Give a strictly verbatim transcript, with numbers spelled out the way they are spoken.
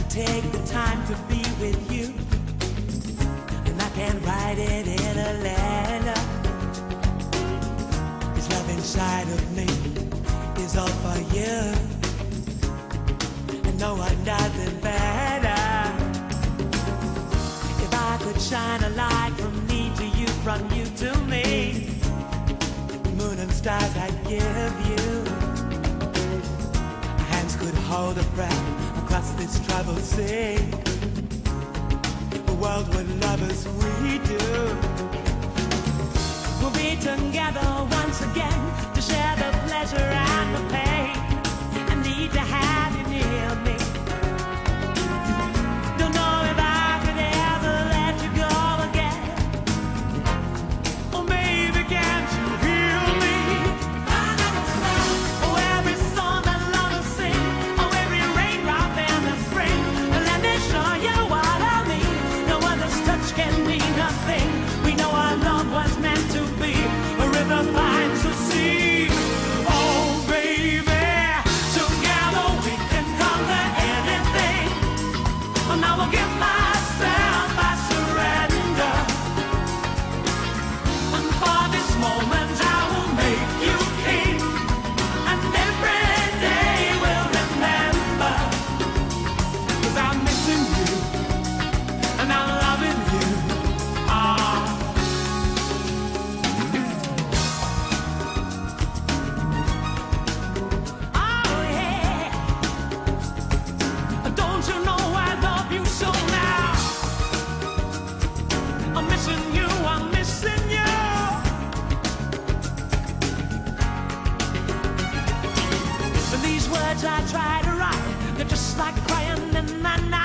take the time to be with you, and I can write it in a letter. This love inside of me is all for you, and no one does it better. If I could shine a light from me to you, from you to me, moon and stars I'd give you. Our hands could hold a breath across this troubled sea. The world would love as we do. We'll be together once again to share the pleasure and the pain. I need to have you near me. Don't know if I could ever let you go again. Or maybe can't you hear me? Oh, every song that lovers sing, oh, every raindrop in the spring. Let me show you what I mean. No other's touch can mean nothing. We know our love was meant to be. A river finds the sea. Oh, baby, together we can conquer anything. Oh, now I'll give myself, I surrender. And for this moment I will make you king. And every day we'll remember. 'Cause I'm missing you, and I'm loving you. Ah. Oh yeah. Don't you know I love you so now? I'm missing you, I'm missing you. But these words I try to write, they're just like crying in the night.